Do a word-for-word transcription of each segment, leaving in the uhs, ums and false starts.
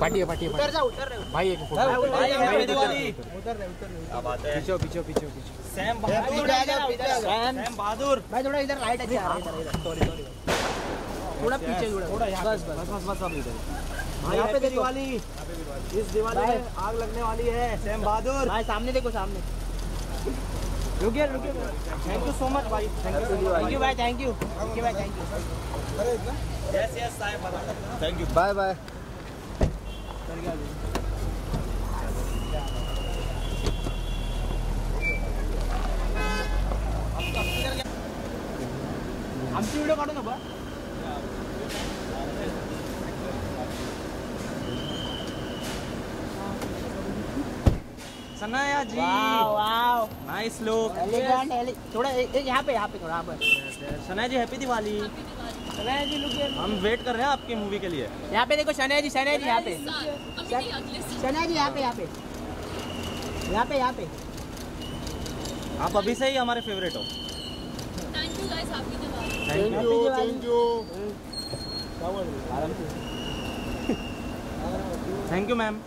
Party party उतर जा उतर रहे भाई एक फोटो भाई हैप्पी दिवाली उतर रहे उतर रहे अब आते हैं पीछे पीछे पीछे पीछे Sam Bahadur Sam Sam Bahadur भाई थोड़ा इधर लाइट अच्छी आ रही है इधर सॉरी सॉरी थोड़ा पीछे थोड़ा बस बस बस बस अब इधर यहां पे देखो दिवाली इस दिवाली में आग लगने वाली है सैम बहादुर भाई सामने देखो सामने रुकिए रुकिए थैंक यू सो मच भाई थैंक यू थैंक यू भाई थैंक यू थैंक यू भाई थैंक यू अरे इतना यस यस साहब थैंक यू बाय बाय आमची व्हिडिओ काढू नका Sanaya ji wow wow nice look elegant थोड़ा यहाँ पे यहाँ पे थोड़ा पर सनाया जी हैप्पी दिवाली सनाया जी लुक हम वेट कर रहे हैं आपकी मूवी के लिए यहाँ पे देखो सनाया जी सनाया जी यहाँ पे सनाया जी यहाँ पे यहाँ पे यहाँ पे यहाँ पे आप अभी से ही हमारे फेवरेट हो thank you guys happy Diwali thank you thank you thank you ma'am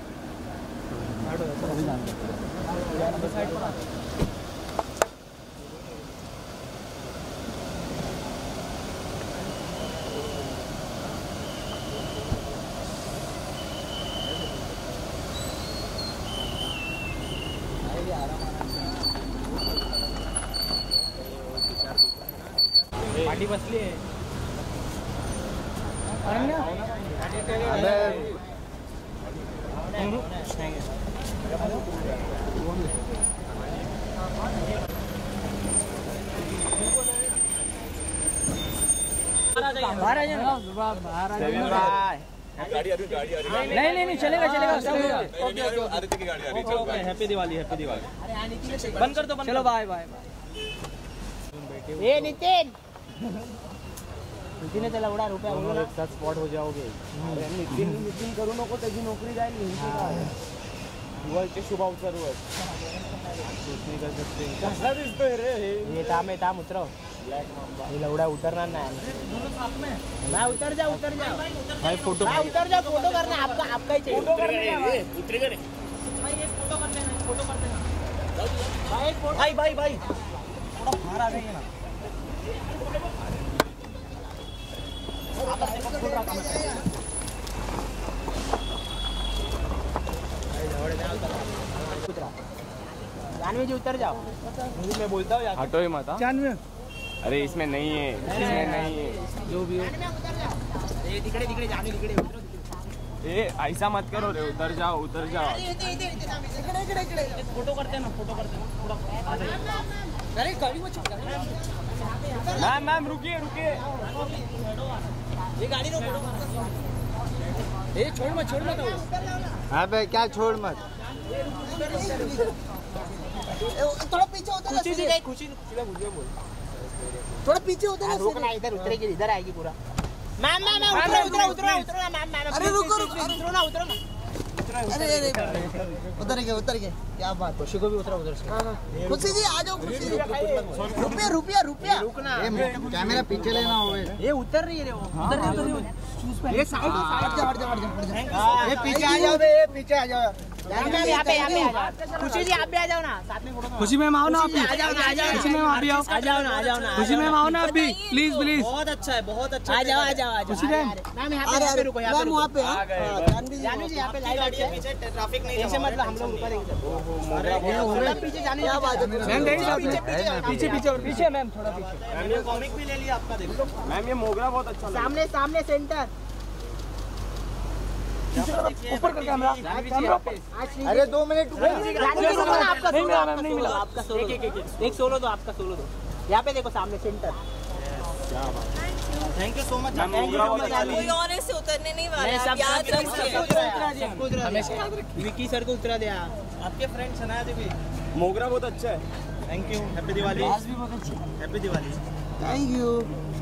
party बसली आहे बाहर आ जाना बाहर आ जाना गाड़ी अभी गाड़ी आ रही है नहीं नहीं नहीं चलेगा चलेगा ओके ओके आदित्य की गाड़ी आ रही है okay happy Diwali happy Diwali बंद कर दो चलो बाय बाय ए नितिन नितिन चला उड़ा रुपया बोलो ना साथ स्पॉट हो जाओगे अरे नितिन नितिन करू नको त्याची नोकरी जाईल हिंदी काय दिवाळीचे शुभ अवसर वर सोचनी कर सकते कसा दिसतोय रे हे ताम आहे ताम उतरव ब्लॅक मांबा हे लवडा उतरणार नाही दोनों साथ में ना उतर जा उतर जा भाई फोटो भाई उतर जा फोटो करना आपका आपका ही चाहिए फोटो करने उतरेगा रे भाई एक फोटो कर लेना फोटो कर देना भाई भाई भाई भाई थोड़ा बाहर आ जाइए ना जानवी जी उतर जाओ मैं बोलता हूँ हटो ही मत जानवी अरे इसमें नहीं है इसमें नहीं है जो भी हो ये तिकडे तिकडे जानवी तिकडे ए ऐसा मत करो रे उतर जाओ उतर जाओ फोटो करते ना फोटो करते ना थोड़ा अरे गाड़ी में मैम मैम रुकिए रुकिए ये गाड़ी रोको ए छोड़ मत छोड़ मत हाँ भाई क्या छोड़ मत थोड़ा पीछे होता है खुशी खुशी खुशी खुशी बोल थोड़ा पीछे होता है रोकना इधर उतरेगी इधर आएगी पूरा मैम मैम मैम उतरो उतरो उतरो ना मैम मैम अरे रुको रुको उतरो ना उतरो ना अरे अरे उतर गए उतर गए क्या बात खुशी को भी उतरा उधर से खुशी जी आ जाओ खुशी रुपया रुपया रुपया रुकना कैमरा पीछे लेना होवे ये उतर रही है रे वो उतर रही उतर रही ये साइड हट जा हट जा हट जा ये पीछे आ जाओ बे पीछे आ जाओ यहाँ पे यहाँ पे आ जाओ खुशी जी आप भी आ जाओ ना साथ में फोटो खुशी मैम आओ ना आप भी आ जाओ ना आ जाओ खुशी मैम आप भी आओ आ जाओ ना आ जाओ ना खुशी मैम आओ ना आप भी प्लीज प्लीज बहुत अच्छा है बहुत अच्छा आ जाओ आ जाओ आ जाओ खुशी मैम मैम यहाँ पे रुको यहाँ पे वहाँ पे जानवी जी यहाँ पे लाइव गाड़ी है पीछे ट्रैफिक नहीं ऐसे मतलब हम लोग ऊपर एकदम पीछे जाने क्या बात है मैम पीछे पीछे पीछे मैम थोड़ा पीछे मैम ये कॉमिक भी ले लिया आपका देखो मैम ये मोगरा बहुत अच्छा सामने सामने सेंटर ऊपर का कैमरा अरे दो मिनट आपका नहीं मिला मैम नहीं मिला आपका सोलो एक एक एक सोलो दो आपका सोलो दो यहाँ पे देखो सामने सेंटर क्या बात थैंक यू सो मच कोई और ऐसे उतरने नहीं वाला है आप याद रखिए हमेशा विकी सर को उतरा दिया आपके फ्रेंड सनाया देवी मोगरा बहुत अच्छा है थैंक यू हैप्पी दिवाली आज भी बहुत अच्छी हैप्पी दिवाली थैंक यू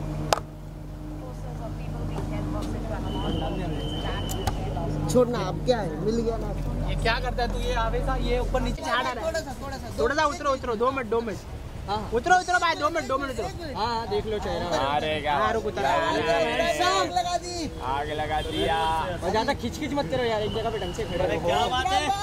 छोड़ना अब क्या है मिल गया ना ये क्या करता है तू ये आवेशा ये ऊपर नीचे चढ़ा रहा है थोड़ा सा थोड़ा सा थोड़ा सा उतरो उतरो दो मिनट दो मिनट उतरो उतरो भाई, दो मिनट दो मिनट उतरो। हाँ देख लो चेहरा। अरे क्या हाँ रुक उतर। आग लगा दी, आग लगा दिया। और ज्यादा खिंच खिंच मत करो यार, एक जगह पे ढंग से खड़े रहो। क्या बात है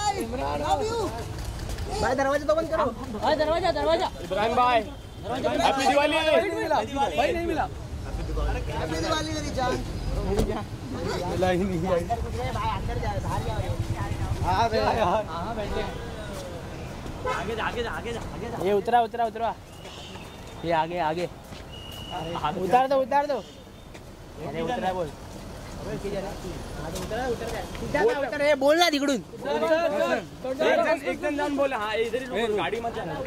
भाई दरवाजा तो बंद करो। भाई दरवाजा दरवाजा। इब्राहिम भाई, हैप्पी दिवाली। भाई नहीं मिला। हैप्पी दिवाली मेरी जान। मिला ही नहीं भाई। भाई अंदर जा, बाहर जाओ। हां बे यार, हां बैठे। आगे जा आगे जा आगे जा आगे जा। ये उतरा उतरा उतरा। ये आगे आगे। उतार दो उतार दो। अरे उतरा बोल। उतरा उतर जा। उतर ये बोलना तिकडून। एक जन एक जन जान बोले हां इधर ही रुको, गाड़ी मत जाना।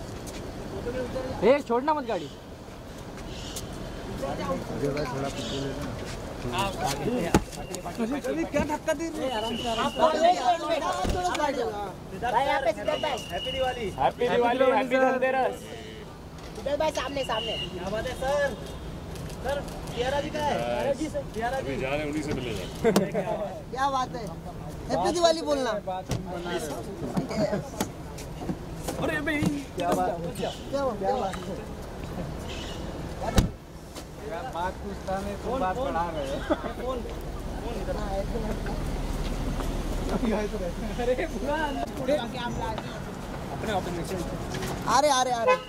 ए छोड़ना मत गाड़ी। थोड़ा पीछे लेना। क्या धक्का दे रहे हैं? आराम से आराम से। भाई यहाँ पे सिद्धार्थ भाई। Happy Diwali, happy Diwali, happy Dhanteras. Siddharth भाई सामने सामने। क्या बात है सर? सर तियारा जी का है? जी सर तियारा जी जा रहे हैं, उन्हीं से मिलेगा। क्या बात है? हैप्पी दिवाली बोलना। अरे भाई क्या बात क्या क्या बात बात पूछता नहीं, तुम बात बढ़ा रहे हो। फोन फोन इधर अरे पूरा अपने ऑफिस में। आ रहे आ रहे आ रहे।